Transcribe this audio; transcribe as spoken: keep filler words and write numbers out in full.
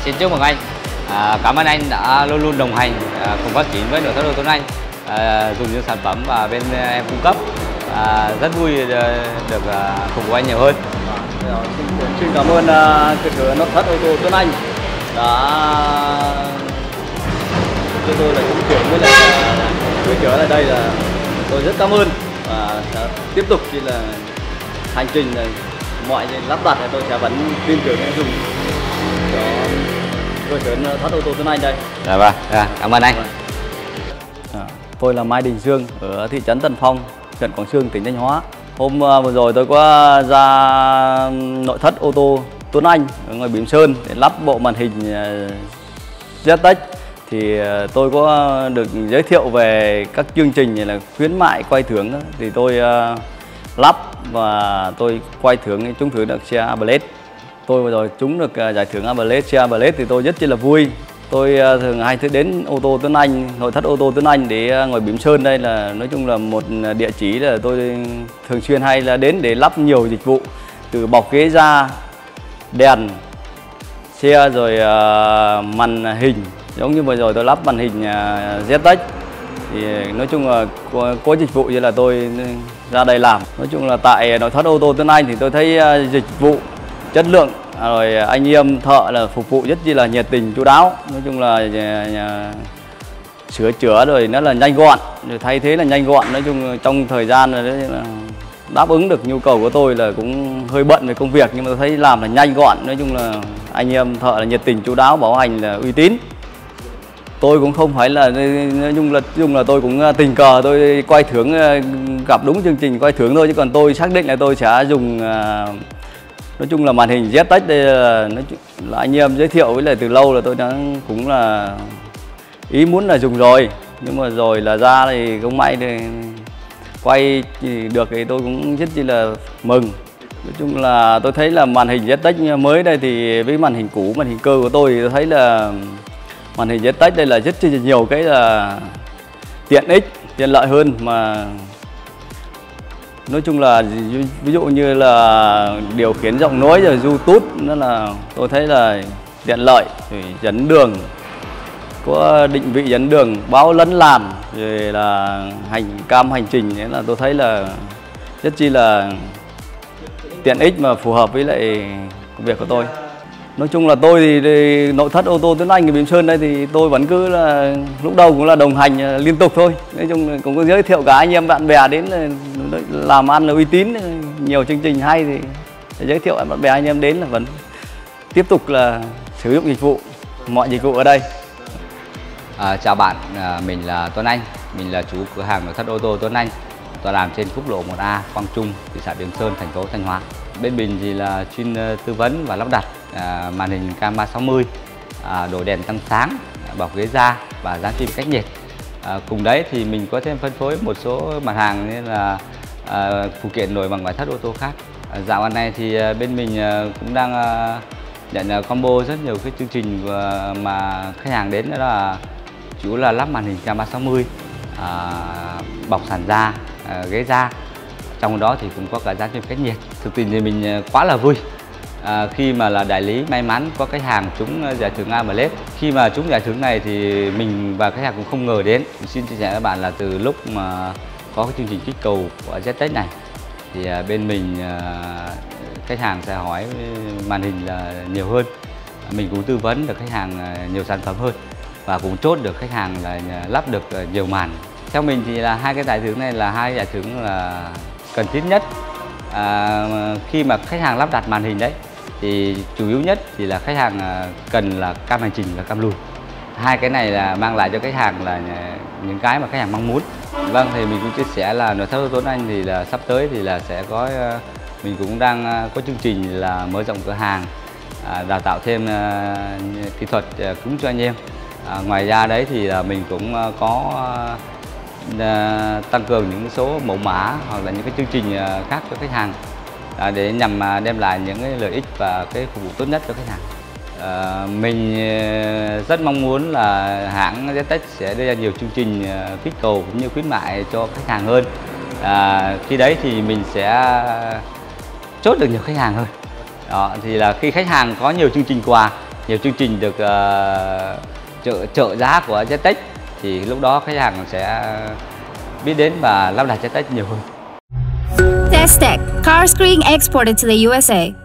xin chúc mừng anh. À, cảm ơn anh đã luôn luôn đồng hành à, cùng phát triển với nội thất ô tô Tuấn Anh, à, dùng những sản phẩm và bên em cung cấp. À, rất vui được à, phục vụ anh nhiều hơn. À, xin, xin cảm ơn uh, cửa cửa nội thất ô tô Tuấn Anh đã cho tôi là trung chuyển với lại gửi trở lại đây, là tôi rất cảm ơn và sẽ tiếp tục thì là hành trình là mọi lắp đặt thì tôi sẽ vẫn tin tưởng dùng cho cơ sở nội thất ô tô Tuấn Anh đây. Dạ vâng, à, cảm ơn anh. À, tôi là Mai Đình Dương ở thị trấn Tân Phong, huyện Quảng Xương, tỉnh Thanh Hóa. Hôm vừa rồi tôi có ra nội thất ô tô Tuấn Anh ở ngoài Bỉm Sơn để lắp bộ màn hình Z Tech. Thì tôi có được giới thiệu về các chương trình như là khuyến mại, quay thưởng đó. Thì tôi uh, lắp và tôi quay thưởng trúng thưởng được xe a blade. Tôi vừa rồi trúng được uh, giải thưởng a blade, xe a blade thì tôi rất chi là vui. Tôi uh, thường hay đến ô tô Tuấn Anh, nội thất ô tô Tuấn Anh để uh, ngồi Bỉm Sơn đây là nói chung là một địa chỉ là tôi thường xuyên hay là đến để lắp nhiều dịch vụ, từ bọc ghế da, đèn xe rồi uh, màn hình. Giống như vừa rồi tôi lắp màn hình uh, Z Tech thì nói chung là có, có dịch vụ như là tôi ra đây làm. Nói chung là tại nội thất ô tô Tuấn Anh thì tôi thấy uh, dịch vụ chất lượng, rồi anh em thợ là phục vụ rất chi là nhiệt tình chu đáo. Nói chung là nhà, nhà, sửa chữa rồi nó là nhanh gọn, rồi thay thế là nhanh gọn. Nói chung trong thời gian là, là đáp ứng được nhu cầu của tôi là cũng hơi bận về công việc, nhưng mà tôi thấy làm là nhanh gọn. Nói chung là anh em thợ là nhiệt tình chu đáo, bảo hành là uy tín. Tôi cũng không phải là nói chung là, chung là tôi cũng tình cờ tôi quay thưởng, gặp đúng chương trình quay thưởng thôi, chứ còn tôi xác định là tôi sẽ dùng nói chung là màn hình Z Tech đây là, nói chung là anh em giới thiệu với lại từ lâu là tôi đã cũng là ý muốn là dùng rồi, nhưng mà rồi là ra thì không may thì quay thì được thì tôi cũng rất chi là mừng. Nói chung là tôi thấy là màn hình Z Tech mới đây thì với màn hình cũ, màn hình cơ của tôi thì tôi thấy là màn hình Z Tech đây là rất chi nhiều cái là tiện ích, tiện lợi hơn. Mà nói chung là ví dụ như là điều khiển giọng nói rồi YouTube, nó là tôi thấy là tiện lợi, rồi dẫn đường, có định vị dẫn đường, báo lấn làn, rồi là hành cam hành trình, đấy là tôi thấy là rất chi là tiện ích mà phù hợp với lại công việc của tôi. Nói chung là tôi thì, thì nội thất ô tô Tuấn Anh ở Bỉm Sơn đây thì tôi vẫn cứ là lúc đầu cũng là đồng hành liên tục thôi. Nói chung là cũng có giới thiệu cả anh em bạn bè đến là làm ăn là uy tín, nhiều chương trình hay thì giới thiệu bạn bè anh em đến là vẫn tiếp tục là sử dụng dịch vụ, mọi dịch vụ ở đây. À, chào bạn, à, mình là Tuấn Anh, mình là chủ cửa hàng nội thất ô tô Tuấn Anh, tọa đàm trên quốc lộ một A, Quang Trung, thị xã Bỉm Sơn, thành phố Thanh Hóa. Bên mình thì là chuyên tư vấn và lắp đặt à, màn hình cam ba sáu mươi, à, đồ đèn tăng sáng, bọc ghế da và dán phim cách nhiệt. À, cùng đấy thì mình có thêm phân phối một số mặt hàng như là à, phụ kiện nổi bằng ngoại thất ô tô khác. À, dạo gần này thì à, bên mình à, cũng đang à, nhận à, combo rất nhiều cái chương trình à, mà khách hàng đến, đó là chủ là lắp màn hình cam ba sáu mươi, à, bọc sàn da, à, ghế da. Trong đó thì cũng có cả dán phim cách nhiệt. Thực tình thì mình quá là vui à, khi mà là đại lý may mắn có khách hàng trúng giải thưởng a blade. Khi mà trúng giải thưởng này thì mình và khách hàng cũng không ngờ đến. Mình xin chia sẻ với các bạn là từ lúc mà có cái chương trình kích cầu của Z Tech này thì à, bên mình à, khách hàng sẽ hỏi màn hình là nhiều hơn, mình cũng tư vấn được khách hàng nhiều sản phẩm hơn và cũng chốt được khách hàng là lắp được nhiều màn. Theo mình thì là hai cái giải thưởng này là hai giải thưởng là cần thiết nhất. À, khi mà khách hàng lắp đặt màn hình đấy thì chủ yếu nhất thì là khách hàng cần là cam hành trình và cam lùi. Hai cái này là mang lại cho khách hàng là những cái mà khách hàng mong muốn. Vâng, thì mình cũng chia sẻ là nội thất ô tô Tuấn Anh thì là sắp tới thì là sẽ có, mình cũng đang có chương trình là mở rộng cửa hàng, đào tạo thêm kỹ thuật cứng cho anh em. À, ngoài ra đấy thì là mình cũng có À, tăng cường những số mẫu mã hoặc là những cái chương trình khác cho khách hàng à, để nhằm đem lại những cái lợi ích và cái phục vụ tốt nhất cho khách hàng. À, mình rất mong muốn là hãng Z Tech sẽ đưa ra nhiều chương trình kích cầu cũng như khuyến mại cho khách hàng hơn. À, khi đấy thì mình sẽ chốt được nhiều khách hàng hơn. Đó, thì là khi khách hàng có nhiều chương trình quà nhiều chương trình được uh, trợ trợ giá của Zetec thì lúc đó khách hàng sẽ biết đến và lắp đặt Zetec nhiều hơn. Testec, car screen exported to the U S A.